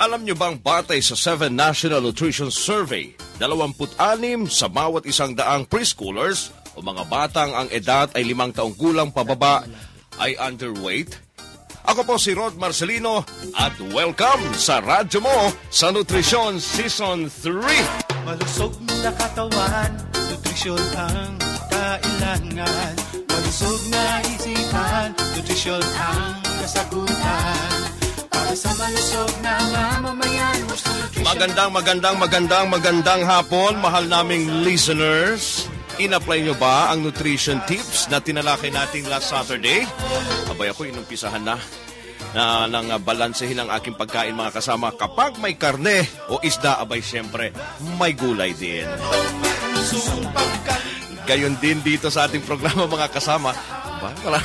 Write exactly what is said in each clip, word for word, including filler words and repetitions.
Alam nyo bang batay sa seven National Nutrition Survey, dalawampu't-anim sa bawat isang daang preschoolers o mga batang ang edad ay limang taong gulang pababa ay underweight? Ako po si Rod Marcelino at welcome sa radyo mo sa Nutrisyon Season three. Malusog na katawan, nutrisyon ang kailangan. Malusog na isipan, nutrisyon ang kasagutan. Para sa malusog na mamamayan, magandang, magandang, magandang, magandang hapon, mahal naming listeners. In-apply nyo ba ang nutrition tips na tinalakay natin last Saturday? Abay ako, inumpisahan na na nang balansehin ang aking pagkain mga kasama. Kapag may karne o isda, abay siyempre, may gulay din. Gayon din dito sa ating programa mga kasama. Ba? Wala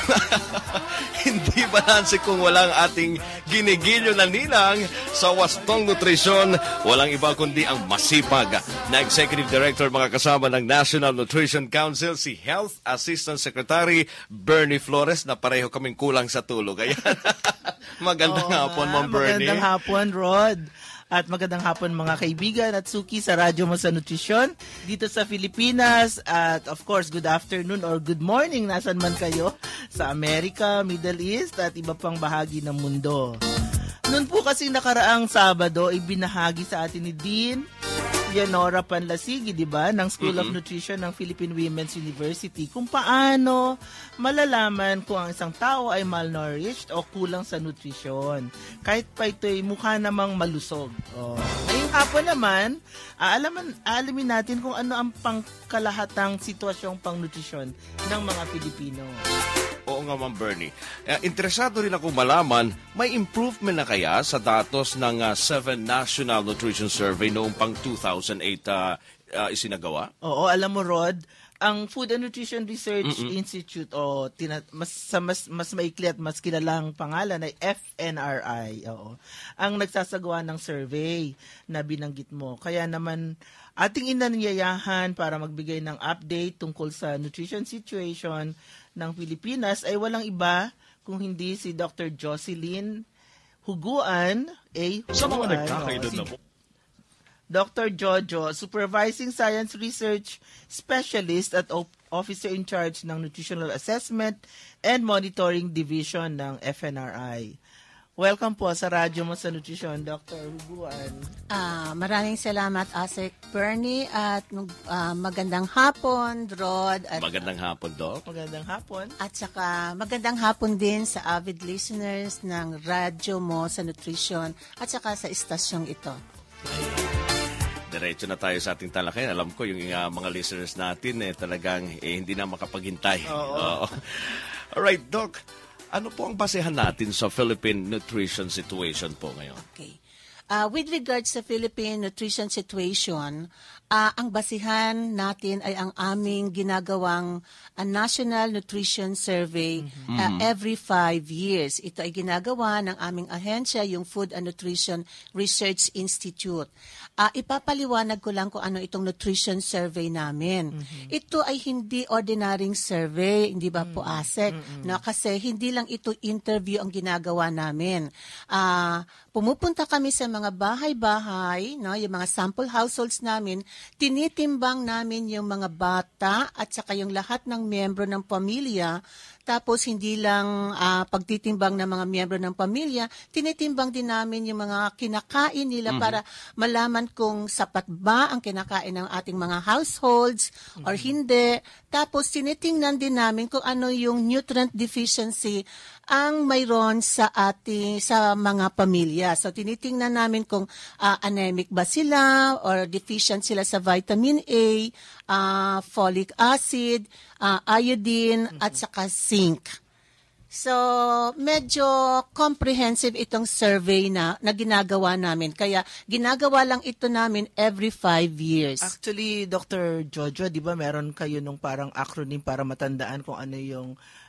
hindi balanse kung walang ating ginigilyo na ninang sa wastong nutrisyon. Walang iba kundi ang masipag na Executive Director mga kasama ng National Nutrition Council, si Health Assistant Secretary Bernie Flores, na pareho kaming kulang sa tulog. Ayan. Magandang oh, hapon, Ma'am Bernie. Magandang hapon, Rod. At magandang hapon mga kaibigan at suki sa radyo mo sa nutrisyon dito sa Pilipinas. At of course, good afternoon or good morning nasan man kayo sa Amerika, Middle East at iba pang bahagi ng mundo. Noon po kasi nakaraang Sabado, ibinahagi sa atin ni Dean Leonora Panlasigi, di ba, ng School mm-hmm. of Nutrition ng Philippine Women's University, kung paano malalaman kung ang isang tao ay malnourished o kulang sa nutrisyon. Kahit pa ito'y mukha namang malusog. Oh. Ngayong hapon naman, aalaman, aalamin natin kung ano ang pangkalahatang sitwasyong pang-nutrisyon ng mga Pilipino. Oo nga, Ma'am Bernie. Uh, interesado rin ako malaman, may improvement na kaya sa datos ng uh, seven National Nutrition Survey noong pang two thousand eight uh, uh, isinagawa? Oo, alam mo, Rod, ang Food and Nutrition Research Mm-mm. Institute, o tina- mas, sa mas, mas maikli at mas kilalang pangalan ay F N R I, oo, ang nagsasagawa ng survey na binanggit mo. Kaya naman, ating inanyayahan para magbigay ng update tungkol sa nutrition situation ng Pilipinas ay walang iba kung hindi si Doctor Jocelyn Huguan, A. Sa mga nagkakaedad na po. Doctor Jojo, Supervising Science Research Specialist at Officer in Charge ng Nutritional Assessment and Monitoring Division ng F N R I. Welcome po sa radyo mo sa nutrisyon, Doctor Huguan. Uh, maraming salamat, Asek Bernie, at uh, magandang hapon, Rod. At, magandang hapon, Doc. Magandang hapon. At saka magandang hapon din sa avid listeners ng radyo mo sa nutrisyon at saka sa istasyong ito. Diretso na tayo sa ating talakayan. Alam ko yung uh, mga listeners natin eh, talagang eh, hindi na makapaghintay. Oo. Uh, Alright, Doc. Ano po ang basehan natin sa Philippine nutrition situation po ngayon? Okay. Uh, with regards sa Philippine nutrition situation, uh, ang basihan natin ay ang aming ginagawang uh, National Nutrition Survey mm-hmm. uh, every five years. Ito ay ginagawa ng aming ahensya, yung Food and Nutrition Research Institute. Uh, ipapaliwanag ko lang kung ano itong nutrition survey namin. Mm-hmm. Ito ay hindi ordinaryong survey, hindi ba mm-hmm. po, Asek? Mm-hmm. No, kasi hindi lang ito interview ang ginagawa namin. Uh, pumupunta kami sa mga bahay-bahay, no, yung mga sample households namin, tinitimbang namin yung mga bata at saka yung lahat ng miyembro ng pamilya. Tapos hindi lang uh, pagtitimbang ng mga miyembro ng pamilya, tinitimbang din namin yung mga kinakain nila mm-hmm. para malaman kung sapat ba ang kinakain ng ating mga households mm-hmm. or hindi. Tapos tinitingnan din namin kung ano yung nutrient deficiency ang mayroon sa ating sa mga pamilya. So tinitingnan namin kung uh, anemic ba sila or deficient sila sa vitamin A, uh, folic acid, uh, iodine mm-hmm. at saka zinc. So, medyo comprehensive itong survey na, na ginagawa namin. Kaya, ginagawa lang ito namin every five years. Actually, Doctor Jojo, di ba meron kayo nung parang acronym para matandaan kung ano yung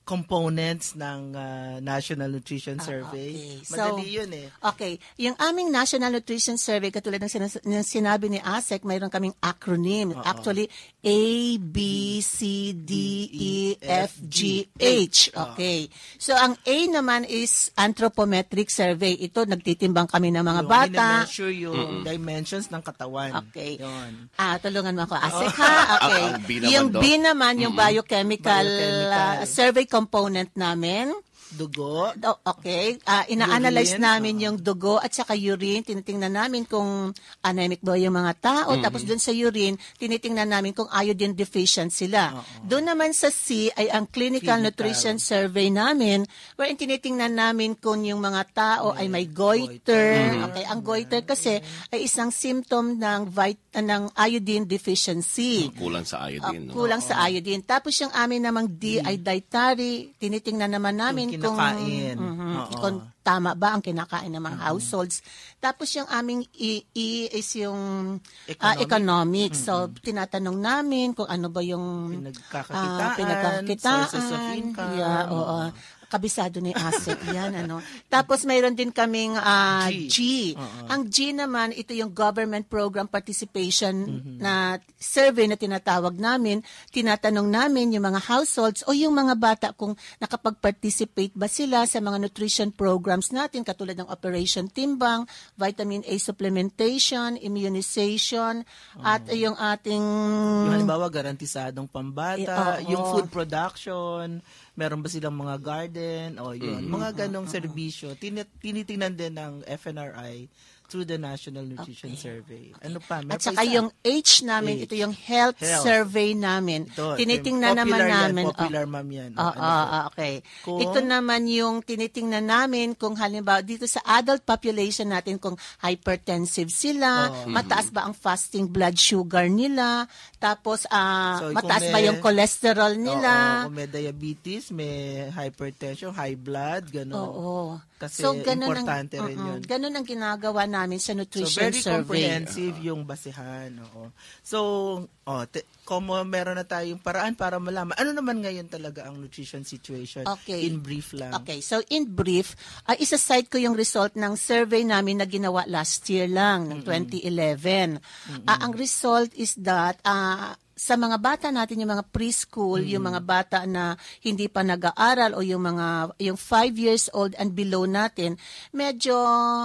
components ng uh, National Nutrition Ah, Survey. okay. Madali So, yun eh. Okay. Yung aming National Nutrition Survey, katulad ng sinas- ng sinabi ni A S E C, mayroon kaming acronym. Actually, A, B, C, D, E, F, G, H. Okay. So, ang A naman is anthropometric survey. Ito, nagtitimbang kami ng mga Yung bata. mini-measure yung dimensions ng katawan. Okay. Yun. Ah, tulungan mo ako, A S E C, ha? Okay. Ang- ang B naman Yung daw. B naman, yung biochemical, Biochemical. uh, survey component namin. Dugo. Oh, okay. Ah, ina-analyze Urine, namin oo. yung dugo at saka urine. Tinitingnan namin kung anemic ba yung mga tao. Tapos dun sa urine, tinitingnan namin kung iodine deficient sila. Doon naman sa C ay ang clinical, Clinical. nutrition survey namin wherein tinitingnan namin kung yung mga tao ay may goiter. Okay, ang goiter kasi ay isang symptom ng vit- ng iodine deficiency. Kulang sa iodine. no? Kulang sa iodine. Tapos yung amin namang D ay dietary. Tinitingnan naman namin Yung kung, kinakain. Mhm, Oo. kung tama ba ang kinakain ng mga households. Tapos yung aming E, E is yung ah, Economic. economics. So, tinatanong namin kung ano ba yung Pinagkakakitaan, ah, pinagkakakitaan. sources of income. Yeah, oo. Kabisado ni asset yan. Ano. Tapos mayroon din kaming ah, G. G. Ang G naman, ito yung government program participation na survey na tinatawag namin. Tinatanong namin yung mga households o yung mga bata kung nakapag-participate ba sila sa mga nutrition programs natin katulad ng Operation Timbang, Vitamin A supplementation, immunization, at yung ating Yung halimbawa, garantisadong pambata, Eh, oo. yung food production, meron ba silang mga garden, o yun. Mga ganong serbisyo, tin- tinitingnan din ng F N R I through the National Nutrition Survey. Ano pa? Meron At pa saka isa? yung H namin, H. ito yung health, Health. survey namin. Ito, Tinitingnan popular naman yan, namin. Popular ma'am yan. Oh, Ano oh, po? oh, okay. Kung- Ito naman yung tinitingnan namin kung halimbawa dito sa adult population natin kung hypertensive sila, Oh. mataas ba ang fasting blood sugar nila, tapos ah, So, kung mataas ba may- yung cholesterol Oo, nila. kung may diabetes, may hypertension, high blood, gano'n. Oo. Kasi ganun ang- importante rin mm-mm, yun. Ganun ang ginagawa namin sa So, nutrition very survey. comprehensive yung basihan. Oo. So, oh, te, kung meron na tayong paraan para malaman, ano naman ngayon talaga ang nutrition situation? Okay. In brief lang. Okay, so in brief, ay isa-cite ko yung result ng survey namin na ginawa last year lang, ng twenty eleven. Ah, ang result is that ah, sa mga bata natin, yung mga preschool, yung mga bata na hindi pa nag-aaral o yung mga yung five years old and below natin, medyo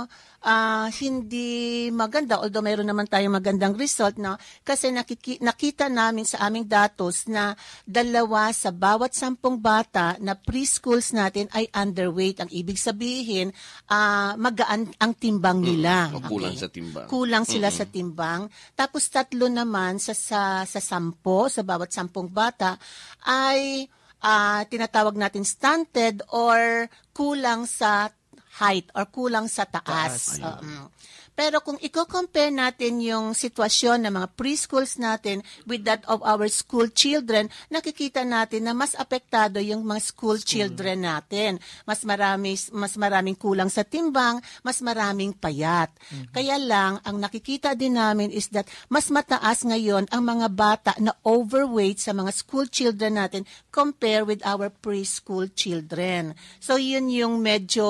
ah, hindi maganda, although mayroon naman tayong magandang result, no? Kasi nakiki- nakita namin sa aming datos na dalawa sa bawat sampung bata na preschools natin ay underweight. Ang ibig sabihin, ah, magaan ang timbang nila. O kulang sa timbang. Kulang sila sa timbang. Tapos tatlo naman sa sa, sa sampo, sa bawat sampung bata, ay ah, tinatawag natin stunted or kulang sa height or kulang sa taas. Taas, Um, pero kung i-compare natin yung sitwasyon ng mga preschools natin with that of our school children, nakikita natin na mas apektado yung mga school, children natin. Mas marami, mas maraming kulang sa timbang, mas maraming payat. Kaya lang, ang nakikita din namin is that mas mataas ngayon ang mga bata na overweight sa mga school children natin compare with our preschool children. So yun yung medyo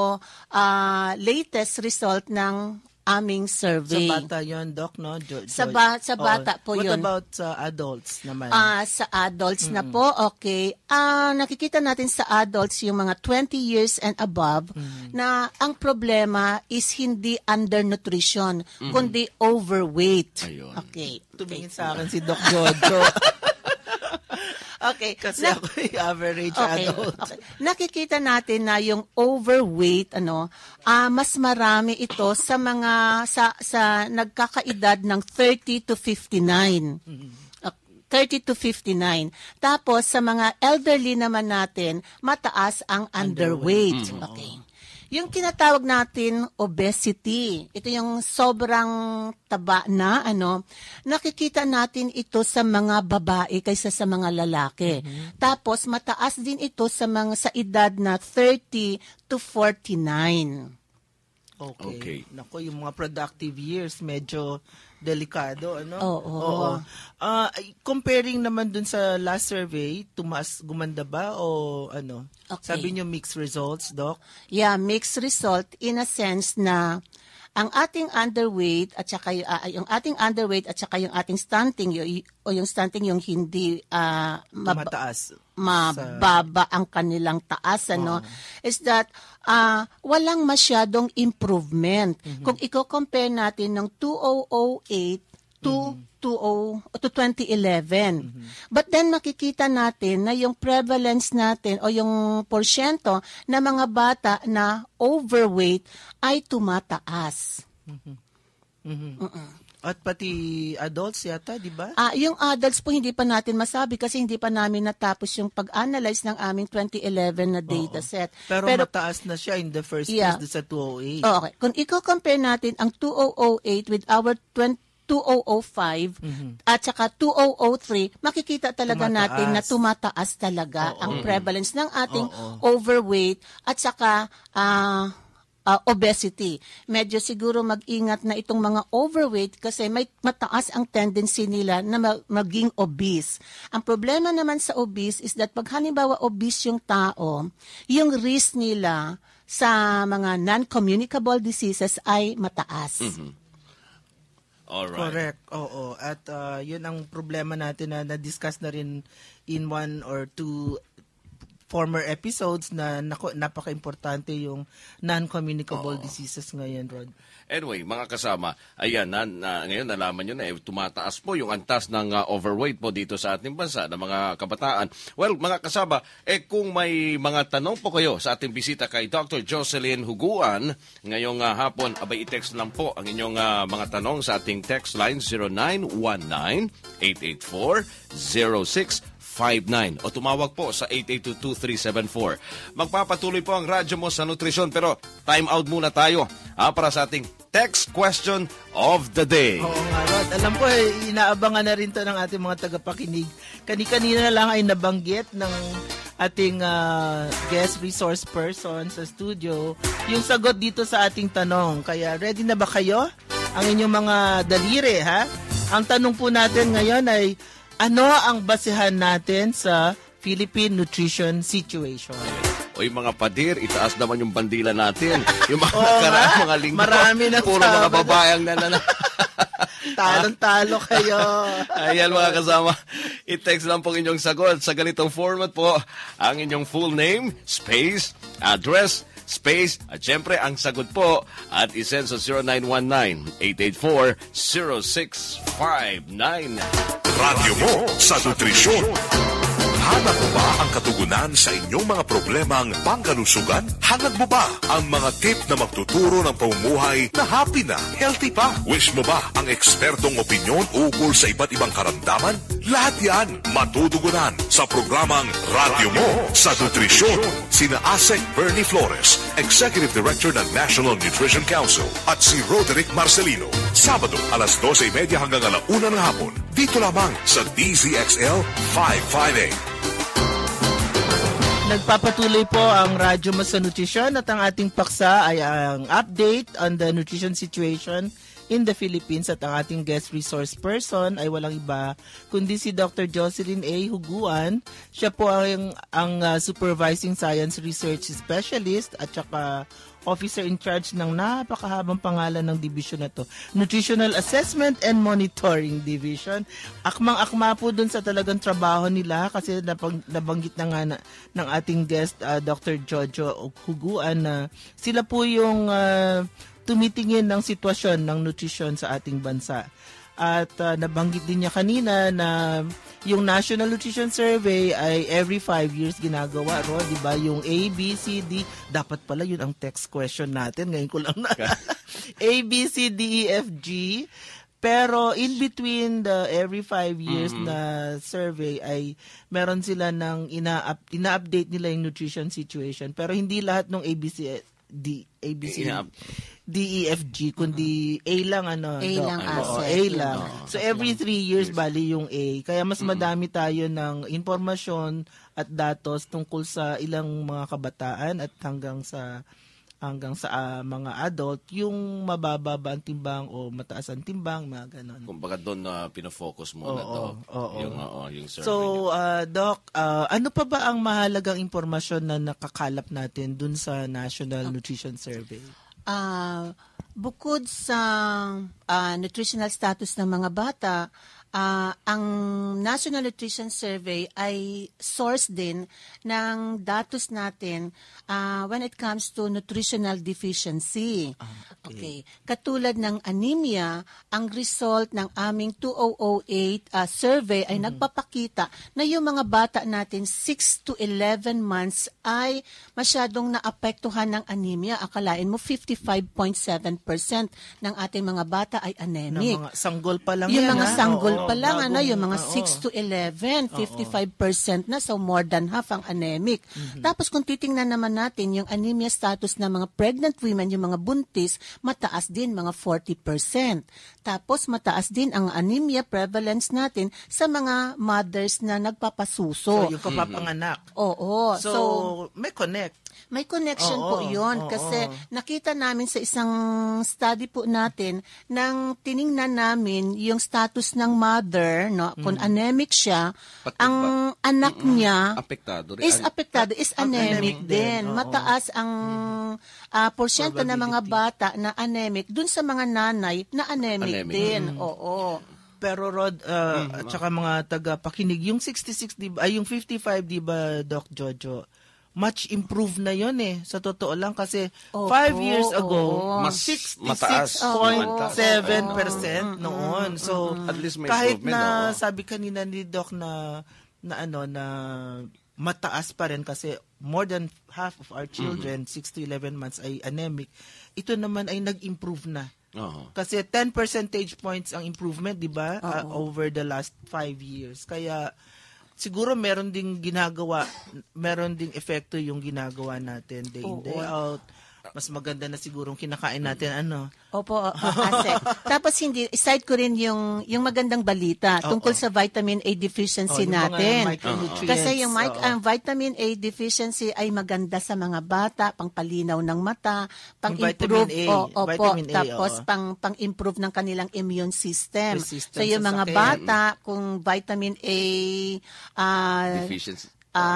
ah, latest result ng aming Sa survey. bata yon Doc, no? Jo- Sa Jo- ba- sa bata po What yun. about sa adults naman? Ah, sa adults na po, okay. Ah, nakikita natin sa adults yung mga twenty years and above na ang problema is hindi undernutrition, kundi overweight. Ayun. Okay. Tumingin sa akin si Doc Jojo. Okay. Kasi Na- ako yung average Okay, adult. okay. Nakikita natin na yung overweight ano, ah mas marami ito sa mga sa sa nagkakaedad ng thirty to fifty-nine. Ah, thirty to fifty-nine. Tapos sa mga elderly naman natin, mataas ang underweight. Okay. Yung tinatawag natin obesity, ito yung sobrang taba na ano, nakikita natin ito sa mga babae kaysa sa mga lalaki. Tapos mataas din ito sa mga sa edad na thirty to forty-nine. Okay. Okay. Nako, yung mga productive years, medyo delikado, ano? Oo. Oo. Ah, comparing naman dun sa last survey, tumaas, gumanda ba o ano? Okay. Sabi niyo mixed results, Doc? Yeah, mixed result in a sense na ang ating underweight at saka yung, ah, yung ating underweight at saka yung ating stunting yung, o yung stunting yung hindi ah, mab- Mataas. mababa ang kanilang taas ano is that uh, walang masyadong improvement. Mm-hmm. Kung i-compare natin ng two thousand eight to Mm-hmm. to twenty eleven. Mm-hmm. But then makikita natin na yung prevalence natin o yung porsyento na mga bata na overweight ay tumataas. Mhm. At pati adults yata, di ba? Ah, yung adults po hindi pa natin masabi kasi hindi pa namin natapos yung pag-analyze ng aming twenty eleven na data set. Pero, mataas na siya in the first Yeah. place sa two thousand eight. Oh, okay. Kung i-compare natin ang two thousand eight with our twenty two thousand five Mhm. at saka two thousand three, makikita talaga Tumataas. natin na tumataas talaga Oo. ang prevalence ng ating Oo. overweight at saka ah, ah, obesity. Medyo siguro mag-ingat na itong mga overweight kasi may mataas ang tendency nila na ma- maging obese. Ang problema naman sa obese is that pag halimbawa obese yung tao, yung risk nila sa mga non-communicable diseases ay mataas. Alright. Correct. Oo. At uh, yun ang problema natin na na-discuss na rin in one or two former episodes na nako, napaka-importante yung non-communicable diseases ngayon, Rod. Anyway, mga kasama, ayan, na, na, ngayon nalaman nyo na, eh, tumataas po yung antas ng uh, overweight po dito sa ating bansa ng mga kabataan. Well, mga kasama, eh kung may mga tanong po kayo sa ating bisita kay Doctor Jocelyn Huguan, ngayong uh, hapon, abay i-text lang po ang inyong uh, mga tanong sa ating text line zero nine one nine, eight eight four, zero six five nine o tumawag po sa eight eight two, two three seven four. Magpapatuloy po ang radyo mo sa nutrisyon pero time out muna tayo ah, para sa ating text question of the day. Oo nga, Rod. Alam ko, eh, inaabangan na rin to ng ating mga tagapakinig. Kani-kanina lang ay nabanggit ng ating uh, guest resource person sa studio yung sagot dito sa ating tanong. Kaya ready na ba kayo? Ang inyong mga daliri, ha? Ang tanong po natin ngayon ay ano ang basehan natin sa Philippine nutrition situation? O yung mga padir, itaas naman yung bandila natin. Yung mga Oo nakaraan, nga. mga linggo. Marami nang Puro mga sabi. babaeng nanana. Talong-talo kayo. Ayan mga kasama, i-text lang po inyong sagot sa ganitong format po. Ang inyong full name, space, address, space, at syempre ang sagot po at isend sa zero nine one nine, eight eight four, zero six five nine. Radyo mo sa nutrisyon. Hanap mo ba ang katugunan sa inyong mga problemang pangkalusugan? Hanap mo ba ang mga tip na magtuturo ng pamumuhay na happy na, healthy pa? Wish mo ba ang ekspertong opinyon ukol sa iba't ibang karamdaman? Lahat yan matutugunan sa programang Radyo Mo sa Nutrisyon. Sina Asek Bernie Flores, Executive Director ng National Nutrition Council, at si Roderick Marcelino. Sabado, alas dose thirty hanggang alauna ng hapon. Dito lamang sa D Z X L five fifty-eight. Nagpapatuloy po ang Radyo Mo sa Nutrisyon at ang ating paksa ay ang update on the nutrition situation in the Philippines at ang ating guest resource person ay walang iba kundi si Doctor Jocelyn A. Huguan. Siya po ang, ang uh, Supervising Science Research Specialist at saka officer in charge ng napakahabang pangalan ng division na to, Nutritional Assessment and Monitoring Division. Akmang-akma po dun sa talagang trabaho nila kasi napang, nabanggit na nga na, ng ating guest, uh, Doctor Jojo Huguan, na sila po yung uh, tumitingin ng sitwasyon ng nutrition sa ating bansa. At uh, nabanggit din niya kanina na yung National Nutrition Survey ay every five years ginagawa, Ro, di ba? Yung A, B, C, D. Dapat pala yun ang text question natin. Ngayon ko lang na. A, B, C, D, E, F, G. Pero in between the every five years mm-hmm. na survey ay meron sila ng ina- ina-update nila yung nutrition situation. Pero hindi lahat ng A, B, C, D, A, B, C, Yeah. D, E, F, G, kundi A lang, ano. A do, lang ano, asset. A lang. No, So, every three years, bali yung A. Kaya mas madami tayo ng informasyon at datos tungkol sa ilang mga kabataan at hanggang sa hanggang sa ah, mga adult, yung mababa ba ang timbang o mataas ang timbang, mga ganon. Kumbaga doon na pinofocus muna Oo, to. oo. Yung, oo, yung survey. So, uh, Doc, uh, ano pa ba ang mahalagang impormasyon na nakakalap natin dun sa National Nutrition Survey? Ah, bukod sa ah, nutritional status ng mga bata, ah, ang National Nutrition Survey ay source din ng datos natin ah, when it comes to nutritional deficiency. Okay. Katulad ng anemia, ang result ng aming two thousand eight ah, survey ay nagpapakita na yung mga bata natin six to eleven months ay masyadong naapektuhan ng anemia. Akalain mo fifty-five point seven percent ng ating mga bata ay Na anemic. mga sanggol pa lang Yung yan, mga ha? sanggol Oo, pa lang, ano, bagong- yung mga oo. six to eleven, fifty-five percent na, so more than half ang anemic. Tapos kung titingnan naman natin yung anemia status ng mga pregnant women, yung mga buntis, mataas din, mga forty percent. Tapos mataas din ang anemia prevalence natin sa mga mothers na So, nagpapasuso. yung kapapanganak. Oo. So, So, may connect. may connection Oo, po yun oo. kasi nakita namin sa isang study po natin nang tiningnan namin yung status ng mother, no, kung anemic siya, Pati ang anak niya apektado rin. is apektado, is anemic, anemic din, din. oo. Mataas ang ah, porsyento ng mga Probability. bata na anemic dun sa mga nanay na anemic, Anemic. din. Oo. Pero Rod, uh, at saka mga taga-pakinig, yung sixty-six, di ba, ay yung fifty-five, di ba, Doc Jojo, much improved na yon eh. Sa totoo lang kasi Opo, five years ago, oo. Mas sixty-six mataas. point seven Oo. percent noon. So, At least may kahit improvement, na oo. sabi kanina ni Doc na na ano na mataas pa rin kasi more than half of our children, six to eleven months ay anemic. Ito naman ay nag-improve na. Oo. Kasi ten percentage points ang improvement, di ba? Uh, Oo. over the last five years. Kaya siguro meron ding ginagawa, meron ding epekto yung ginagawa natin day in, Oo. day out. Mas maganda na sigurong kinakain natin ano. Opo, uh, Asek. Tapos hindi, side ko rin yung, yung magandang balita Oo. tungkol sa vitamin A deficiency Oh, yung mga natin. micronutrients, Kasi yung mic- oo. ang vitamin A deficiency ay maganda sa mga bata, pangpalinaw ng mata, pang-improve. vitamin A, Oh, opo, vitamin A, tapos oo. pang, pang-improve ng kanilang immune system. Resistance So yung sa mga sakit. bata, kung vitamin A ah, Deficiency.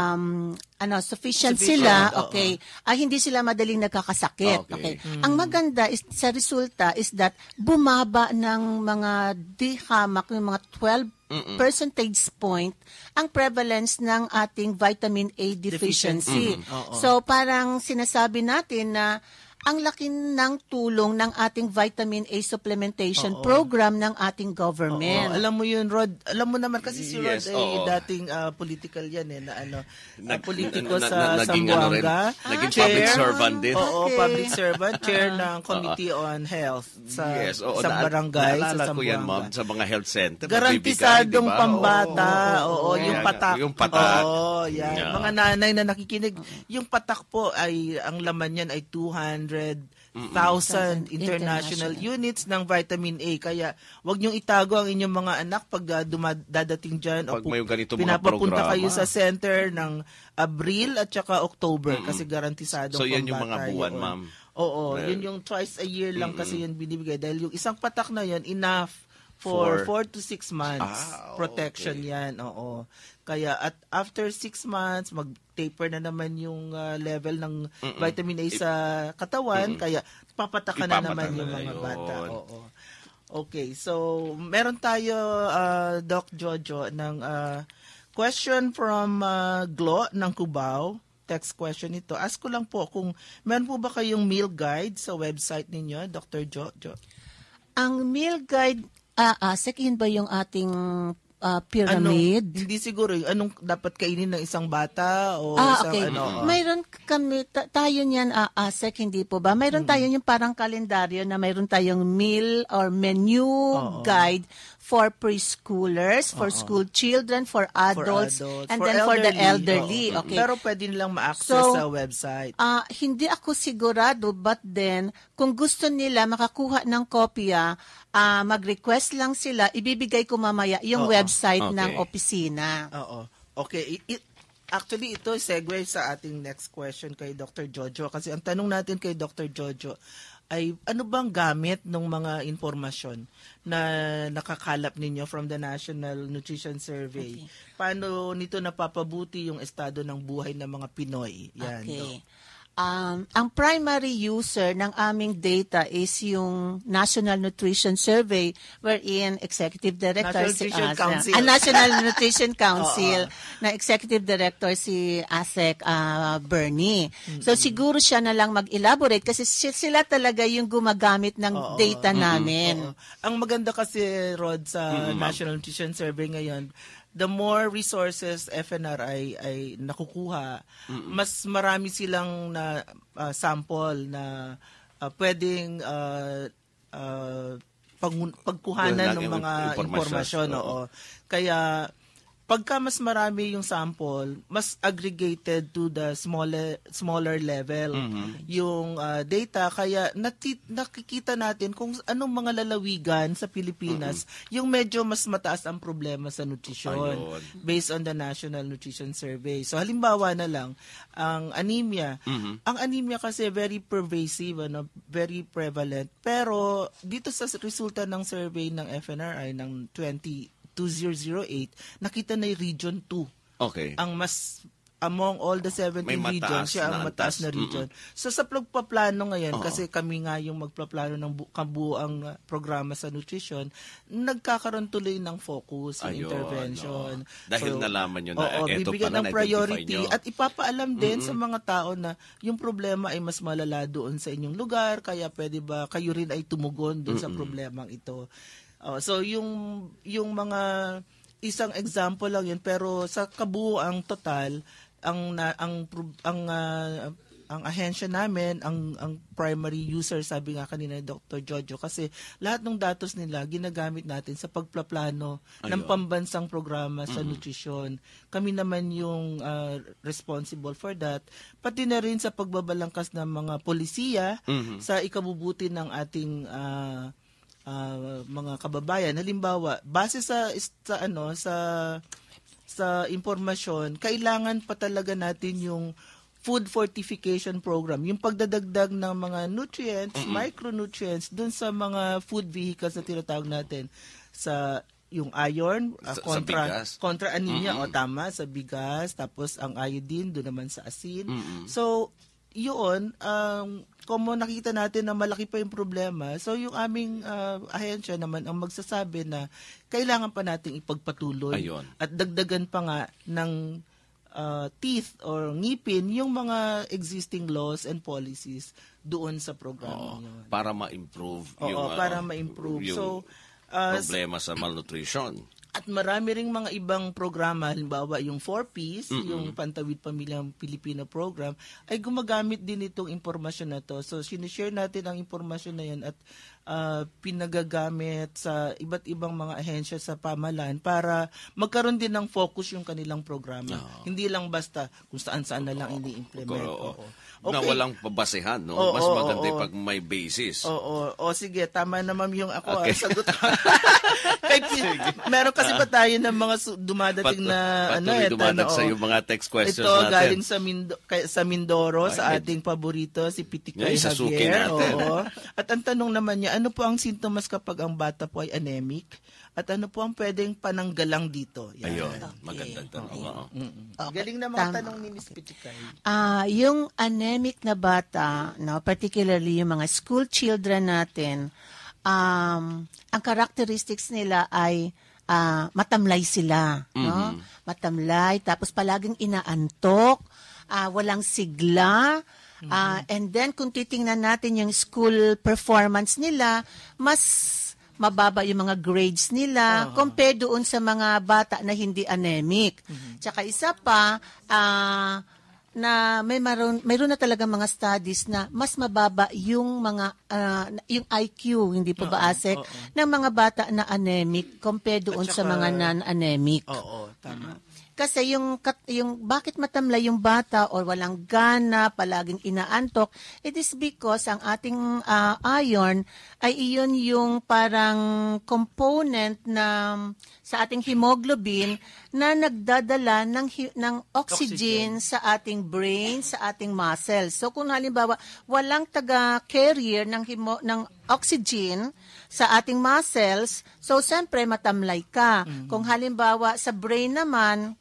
um ano sufficient, Sufficient, sila, oo. okay, ah, hindi sila madaling nagkakasakit. Okay. Okay. Ang maganda is sa resulta is that bumaba ng mga D HAMAC, yung mga twelve percentage point ang prevalence ng ating vitamin A deficiency. Oo. So parang sinasabi natin na ang laki ng tulong ng ating vitamin A supplementation Oo. program ng ating Oo, government. alam mo yun, Rod. Alam mo naman kasi si Rod Yes, ay oo. dating ah, political yan eh, na ano, na Nag- politiko na- na- sa naging ano rin, Zamboanga. naging Chair- public servant din. Oo, Okay. public servant, chair ng Committee on Health sa Yes, oo, sa na- barangay sa naalala ko yan, Zamboanga. ma'am, sa mga health center. Garantisadong magbibigay, di ba? pambata. Oo, Oo, yung yan, patak. yung patak. Oo, yan. Yeah. Mga nanay na nakikinig, yung patak po ay, ang laman niyan ay two hundred thousand international International. units ng vitamin A. Kaya wag niyong itago ang inyong mga anak pag uh, dumadating dyan. Pag pu- may ganito mga pinapapunta programa. kayo sa center ng Abril at saka October kasi garantisadong So, yan yung pambata mga buwan, yun. ma'am. Oo, Well, yun yung twice a year lang kasi yun binibigay. Dahil yung isang patak na yun, enough for For- four to six months Ah, protection okay. yan. Oo. Kaya at after six months, mag-taper na naman yung uh, level ng vitamin A sa katawan. Kaya papatakan na Ipapatak naman na yung na mga yun. bata. Oo. Okay, so meron tayo, uh, Doc Jojo, ng uh, question from uh, Glo ng Cubao. Text question ito. Ask ko lang po kung meron po ba kayong meal guide sa website ninyo, Doctor Jojo? Ang meal guide, ah, ah, second ba yung ating ah, Anong, pyramid? hindi siguro. Anong dapat kainin ng isang bata o Ah, isang okay. ano? Mayroon kami, ta- tayo niyan, ah, ASEC, hindi po ba? Mayroon tayo yung parang kalendaryo na mayroon tayong meal or menu guide for preschoolers, for school children, for adults, for adults, and for then for the elderly. elderly. Oo. Okay. Pero pwede nilang ma-access So, sa website. Ah, hindi ako sigurado, but then kung gusto nila makakuha ng kopya, ah, mag-request lang sila, ibibigay ko mamaya yung Oo. website Okay. ng opisina. Oo. Okay. I- i- actually, ito segue sa ating next question kay Doctor Jojo. Kasi ang tanong natin kay Doctor Jojo ay ano bang gamit ng mga informasyon na nakakalap ninyo from the National Nutrition Survey? Okay. Paano nito napapabuti yung estado ng buhay ng mga Pinoy? Yan, Okay. Doc. Um, ang primary user ng aming data is yung National Nutrition Survey wherein Executive Director National si Nutrition ah, Council. ah, National Nutrition Council na Executive Director si Asek ah, Bernie. So siguro siya na lang mag-elaborate kasi si- sila talaga yung gumagamit ng Oo. data namin. Oo. Ang maganda kasi, Rod, sa National Nutrition Survey ngayon, the more resources F N R I ay nakukuha, mas marami silang na uh, sample na uh, pwedeng uh, uh, pag- pagkuhanan ng mga impormasyon. Oo. Kaya pagka mas marami yung sample, mas aggregated to the smaller smaller level yung uh, data. Kaya nati- nakikita natin kung anong mga lalawigan sa Pilipinas yung medyo mas mataas ang problema sa nutrisyon Ayun. based on the National Nutrition Survey. So halimbawa na lang, ang anemia. Ang anemia kasi very pervasive, ano, very prevalent. Pero dito sa resulta ng survey ng F N R I ng twenty thousand eight, nakita na yung Region two. Okay. Ang mas, among all the seventeen May regions, mataas siya na ang mataas antas. na region. So sa pagpaplano ngayon, Oo. kasi kami nga yung magpaplano ng bu- kabuang uh, programa sa nutrition, nagkakaroon tuloy ng focus, ng Ayun, intervention. oo. Dahil nalaman nyo na, oo, eto bibigyan pala, ng priority na-identify nyo. at ipapaalam din sa mga tao na yung problema ay mas malala doon sa inyong lugar, kaya pwede ba kayo rin ay tumugon doon sa problemang ito. Oh, so yung yung mga isang example lang yun, pero sa kabuuang total ang na, ang pro- ang ah, ang ahensya namin, ang ang primary user, sabi nga kanina ni Doctor Jojo, kasi lahat ng datos nila ginagamit natin sa pagplaplano ng Ayun. pambansang programa sa nutrisyon. Kami naman yung ah, responsible for that. Pati na rin sa pagbabalangkas ng mga polisiya sa ikabubuti ng ating ah, ah, mga kababayan. Halimbawa, base sa sa ano sa sa impormasyon, kailangan pa talaga natin yung food fortification program, yung pagdadagdag ng mga nutrients, micronutrients dun sa mga food vehicles na tinatawag natin sa yung iron, uh, Sa- sa kontra bigas. kontra anemia, o tama, sa bigas, tapos ang iodine doon naman sa asin. So, yun, um, kung nakita natin na malaki pa yung problema, so yung aming uh, ahensya naman ang magsasabi na kailangan pa nating ipagpatuloy Ayun. at dagdagan pa nga ng uh, teeth or ngipin yung mga existing laws and policies doon sa programa Oo, yun. para ma-improve Oo, yung, para ano, ma-improve. yung So, uh, problema sa malnutrition. at marami ring mga ibang programa, halimbawa yung four Ps, yung Pantawid Pamilyang Pilipino program, ay gumagamit din itong impormasyon na to. So, sinishare natin ang impormasyon na yan at uh, pinagagamit sa iba't ibang mga ahensya sa pamahalaan para magkaroon din ng focus yung kanilang programa. Hindi lang basta kung saan-saan na lang ini-implement. Oo. Oo. Na Okay. walang pabasehan, no? Oo, Mas oo, maganda oo. pag may basis. Oo, o sige, tama na ma'am yung ako, Okay. ang sagot. Kay, meron kasi ba tayo ng mga su- dumadating Pat- na ano patuloy eto, dumadag no, sa oo. yung mga text questions Ito natin. galing sa Mindo, kay, sa Mindoro, sa Ay, ating paborito si Pitikay Yan, isasuki Javier. natin. Oo. At ang tanong naman niya, ano po ang sintomas kapag ang bata po ay anemic? At ano po ang pwedeng pananggalang dito? Yan. Ayun, magandang tanong. Oo. Mm-mm. Galing na mga Tama. tanong ni Miss Pitikay. Ah, yung anemic na bata, no, particularly yung mga school children natin, um, ang characteristics nila ay ah, matamlay sila, no? Matamlay, tapos palaging inaantok, ah, walang sigla, ah, and then kung titingnan natin yung school performance nila, mas mababa yung mga grades nila compared doon sa mga bata na hindi anemic. Tsaka isa pa, ah, na may maroon, mayroon na talaga mga studies na mas mababa yung mga ah, yung I Q, hindi po ba ASEC, ng mga bata na anemic compared doon At sa saka- mga non-anemic. Oo, tama. Kasi yung, kat- yung bakit matamlay yung bata or walang gana, palaging inaantok, it is because ang ating uh, iron ay iyon yung parang component na sa ating hemoglobin na nagdadala ng, hi- ng oxygen, oxygen sa ating brain, sa ating muscles. So kung halimbawa walang taga-carrier ng, hemo- ng oxygen sa ating muscles, so siyempre matamlay ka. Mm-hmm. Kung halimbawa sa brain naman,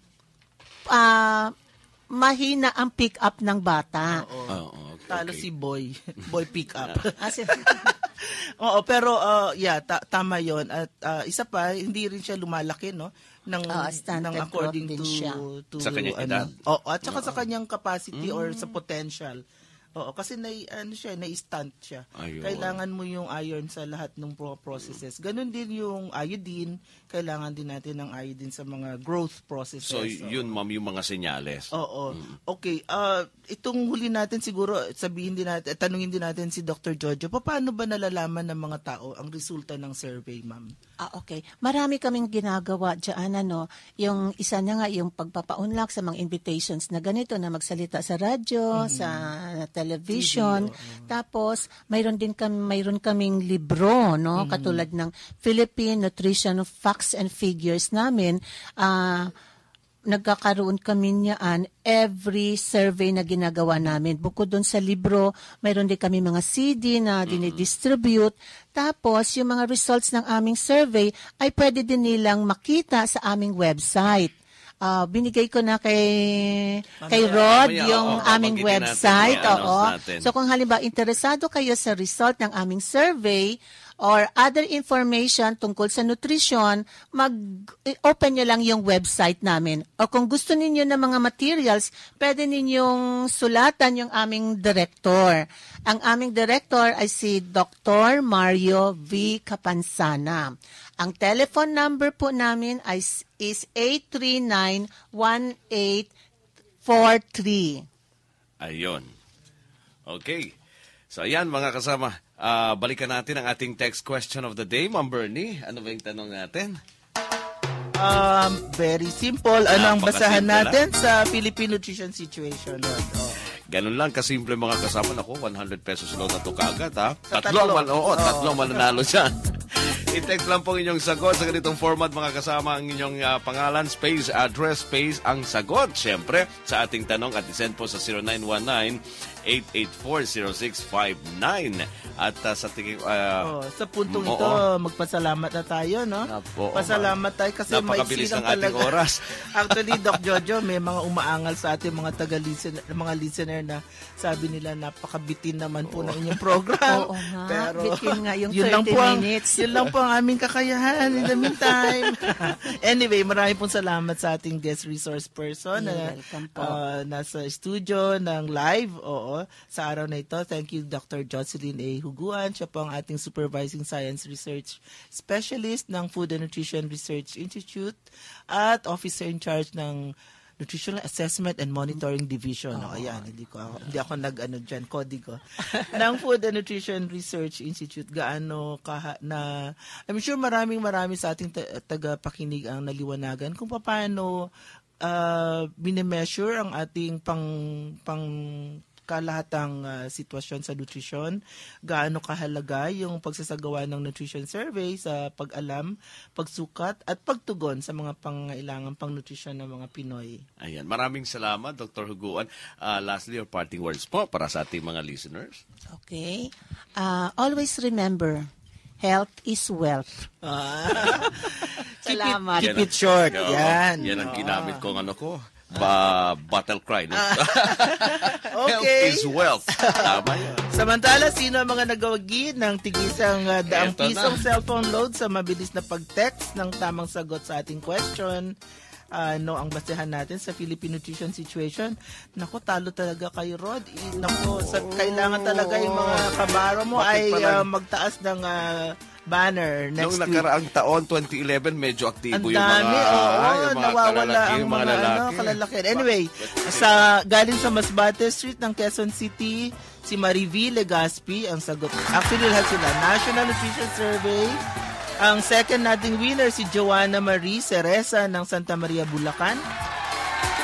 uh, mahina ang pick up ng bata. Oo. Oh, okay, Talo okay. si Boy. Boy pick up. As Oo, pero uh, yeah, ta- tama 'yon. At uh, isa pa, hindi rin siya lumalaki, no? Ng, uh, ng according to, to sa kanyang edad. Oh, at saka uh, sa kanyang capacity mm. or sa potential. Oo, kasi na ano siya, na-stunt siya. Ayun. Kailangan mo yung iron sa lahat ng processes. Ganon din yung iodine, kailangan din natin ng iodine sa mga growth processes. So, yun, ma'am, yung mga senyales. Oo. Mm. Okay, uh, itong huli natin siguro, sabihin din natin, tanungin din natin si Doctor Jojo, paano ba nalalaman ng mga tao ang resulta ng survey, ma'am? Ah, okay. Marami kaming ginagawa dyan, ano, yung isa na nga, yung pagpapaunlak sa mga invitations na ganito, na magsalita sa radyo, mm-hmm. sa television. T V, tapos, mayroon din kami, mayroon kaming libro, no, mm-hmm. katulad ng Philippine Nutrition Facts and Figures namin. Ah, uh, nagkakaroon kami niyaan every survey na ginagawa namin. Bukod doon sa libro, mayroon din kami mga C D na dinidistribute. Tapos, yung mga results ng aming survey ay pwede din nilang makita sa aming website. Uh, binigay ko na kay mamaya, kay Rod mamaya, yung oh, aming website. Natin, oo. Natin. So, kung halimbawa interesado kayo sa result ng aming survey, or other information tungkol sa nutrition, mag-open nyo lang yung website namin. O kung gusto ninyo ng mga materials, pwede ninyong sulatan yung aming director. Ang aming director ay si Doctor Mario V. Capansana. Ang telephone number po namin ay, is eight three nine, one eight four three. Ayun. Okay. So, ayan mga kasama. Uh, balikan natin ang ating text question of the day. Ma'am Bernie, ano ba yung tanong natin? Um, very simple. Ano ang basahan natin lang sa Philippine nutrition situation? Oh. Ganun lang kasimple mga kasama. Naku, one hundred pesos load na ito kaagad, ha? Sa tatlo, tatlo. Man, oo, tatlo oh. mananalo dyan. I-text lang po inyong sagot sa ganitong format mga kasama, ang inyong uh, pangalan, space, address, space, ang sagot. Siyempre, sa ating tanong at isend po sa zero nine one nine, eight eight four, zero six five nine. At uh, sa tingin... Uh, oh, sa puntong mm, ito, oo. magpasalamat na tayo, no? Napo, Pasalamat tayo kasi may napakabilis ng talaga. ating oras. Actually, Doc Jojo, may mga umaangal sa ating mga taga-listener, mga listener na sabi nila napakabitin naman po oh. ng inyong program. Oo nga, pero bitin nga yung yun thirty lang po ang, minutes. Yun lang po ang aming kakayahan in the meantime. Anyway, marami pong salamat sa ating guest resource person na uh, nasa studio ng live. Oo, sa araw na ito. Thank you, Doctor Jocelyn A. Huguan. Siya po ang ating Supervising Science Research Specialist ng Food and Nutrition Research Institute at Officer in Charge ng Nutritional Assessment and Monitoring Division. Oh, ayan, hindi ko ako, hindi ako nag-ano diyan, kodigo. ng Food and Nutrition Research Institute. Gaano kaha na I'm sure maraming marami sa ating ta- tagapakinig ang naliwanagan kung paano uh, binemeasure ang ating pang pang kalahatang uh, sitwasyon sa nutrition, gaano kahalaga yung pagsasagawa ng nutrition survey sa pag-alam, pagsukat, at pagtugon sa mga pangailangan pang nutrition ng mga Pinoy. Ayan, maraming salamat, Doctor Huguan. Uh, lastly, your parting words po para sa ating mga listeners. Okay. Uh, always remember, health is wealth. Ah. Salamat. Keep it, keep it short. Yan, yan. Yan ang ginamit ah. kong ano ko. Ba, battle cry. No? Okay. Health is wealth. Tama yan. Samantala, sino ang mga nagawagi ng tigisang uh, daang Eto pisong na. cellphone load sa mabilis na pag-text ng tamang sagot sa ating question? Ano ang basehan natin sa Philippine nutrition situation? Naku, talo talaga kay Rod. I, naku, sa, kailangan talaga yung mga kabaro mo Bakit ay pala? uh, magtaas ng uh, banner next Noong week. nakaraang taon, twenty eleven, medyo aktibo Ang yung mga, dami, oo, yung mga nawawala kalalaki, ang yung mga, mga lalaki. ano, kalalaki. Anyway, sa galing sa Masbate Street ng Quezon City, si Marivi Legaspi ang sagot. Actually, lahat sila. National Nutrition Survey. Ang second nating winner, si Joanna Marie Ceresa ng Santa Maria, Bulacan.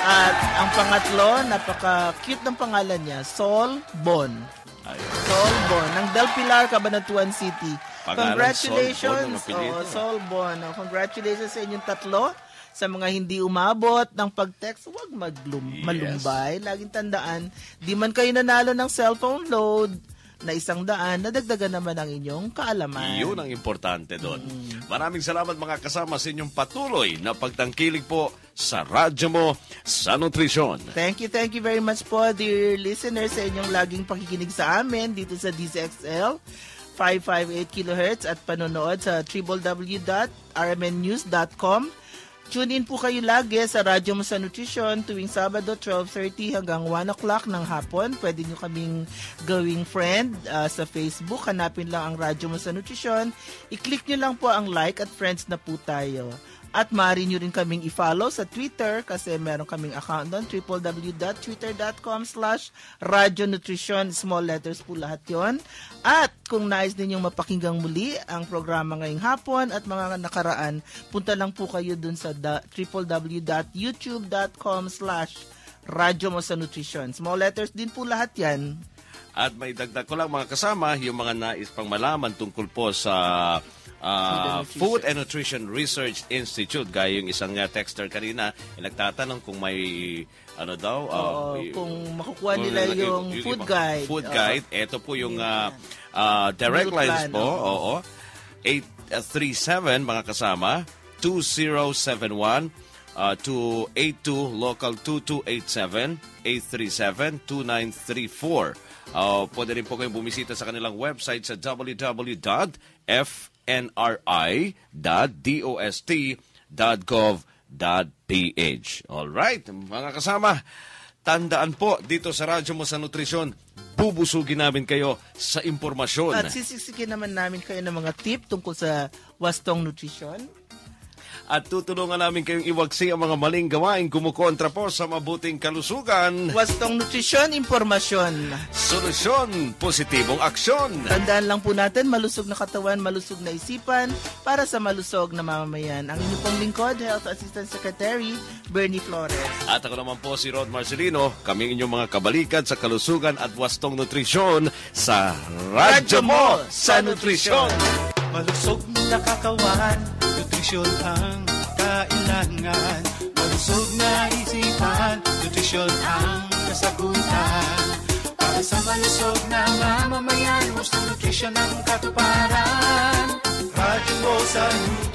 At ang pangatlo, napaka-cute ng pangalan niya, Sol Bon. Ayun. Sol Bon, ng Del Pilar, Cabanatuan City. Pangalan, Congratulations, Sol Bon, ang apelyido. oh, Sol Bon. Oh, congratulations sa inyong tatlo. Sa mga hindi umabot ng pag-text, huwag maglum- Yes. malumbay. Laging tandaan, di man kayo nanalo ng cellphone load na isang daan, nadagdagan naman ang inyong kaalaman. Yun ang importante doon. Maraming salamat mga kasama sa inyong patuloy na pagtangkilig po sa radyo mo sa nutrisyon. Thank you, thank you very much po, dear listeners, sa inyong laging pakikinig sa amin dito sa D Z X L five fifty-eight kilohertz at panonood sa w w w dot r m n news dot com. Tune in po kayo lagi sa Radyo Mo sa Nutrisyon tuwing Sabado twelve thirty hanggang one o'clock ng hapon. Pwede nyo kaming gawing friend uh, sa Facebook. Hanapin lang ang Radyo Mo sa Nutrisyon. I-click nyo lang po ang like at friends na po tayo. At maaari nyo rin kaming i-follow sa Twitter kasi meron kaming account doon, w w w dot twitter dot com slash radyo nutrisyon. Small letters po lahat yon. At kung nais ninyong mapakinggang muli ang programa ngayong hapon at mga nakaraan, punta lang po kayo dun sa w w w dot youtube dot com slash radyo mo sa nutrisyon. Small letters din po lahat yan. At may dagdag ko lang mga kasama, yung mga nais pang malaman tungkol po sa uh, Food and Nutrition Research Institute. Gaya yung isang uh, texter kanina, eh, nagtatanong kung may ano daw. Uh, Oo, y- kung makukuha kung nila yung, food guide. Food Oo. guide. Ito po yung uh, uh, direct Meal lines plan, po. oo. Oo. eight three seven mga kasama, two zero seven one. Uh, to eight two local two two eight seven, eight three seven, two nine three four. Uh, pwede rin po kayong bumisita sa kanilang website sa w w w dot f n r i dot dost dot gov dot p h. Alright, mga kasama, tandaan po dito sa Radyo Mo sa Nutrisyon, bubusugin namin kayo sa impormasyon. At sisiksikin naman namin kayo ng mga tip tungkol sa wastong nutrisyon. At tutulungan namin kayong iwagsi ang mga maling gawain kumukontra po sa mabuting kalusugan. Wastong nutrisyon, impormasyon. Solusyon, positibong aksyon. Tandaan lang po natin, malusog na katawan, malusog na isipan, para sa malusog na mamamayan. Ang inyong pong lingkod, Health Assistant Secretary, Bernie Flores. At ako naman po si Rod Marcelino, kaming inyong mga kabalikat sa kalusugan at wastong nutrisyon sa Radyo Mo sa Nutrisyon. Malusog na katawan, nutrisyon ang kailangan. Malusog na isipan, nutrisyon ang kasagutan. Para sa malusog na mamamayan, gusto nutrisyon ang katuparan. Radyo Mo sa Nutrisyon.